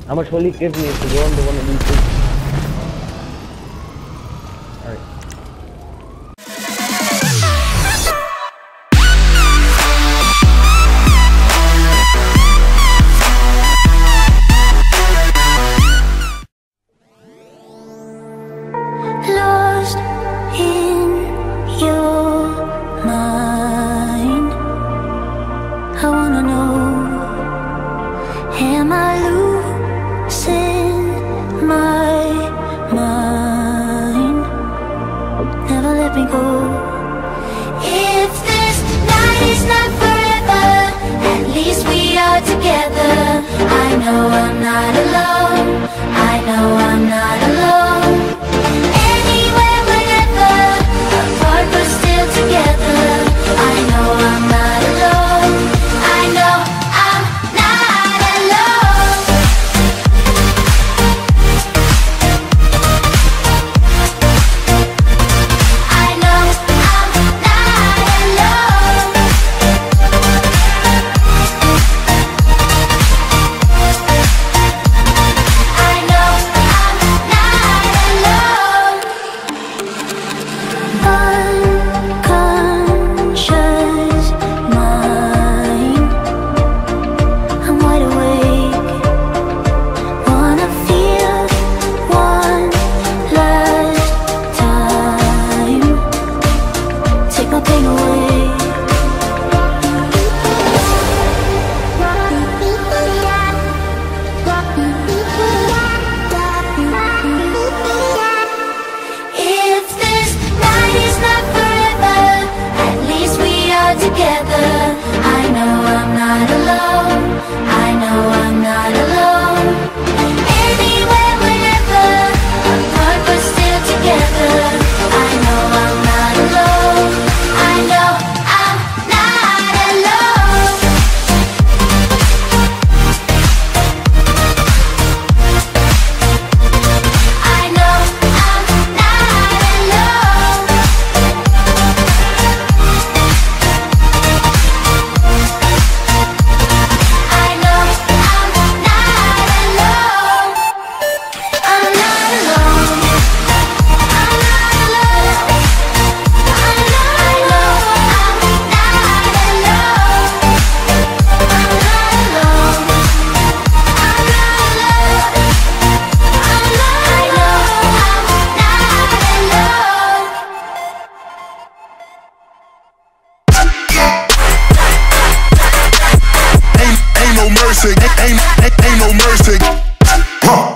How much will he give me to go on the one of these things? Alright. Lost in your mind, I wanna know, am I losing my mind? Never let me go. If this night is not forever, at least we are together. I know I'm not alone, I know I'm not alone. Anywhere, whenever, apart but still together. I know I'm not alone, I know I'm not alone. I know I'm not alone. I know I'm not alone. Unconscious mind, I'm wide awake. Wanna feel one last time. Take my pain away. If this night is not forever, at least we are together. I know I'm not alone, I know I'm not alone. Anywhere, whenever, apart but still together. I know I'm not alone, I know I'm not alone. I know I'm not alone. I know I'm not alone. I'm not alone. I'm not alone. I know I'm not alone. I'm not alone. I'm not alone. I know I'm not alone. Ain't no mercy, ain't no mercy. Huh.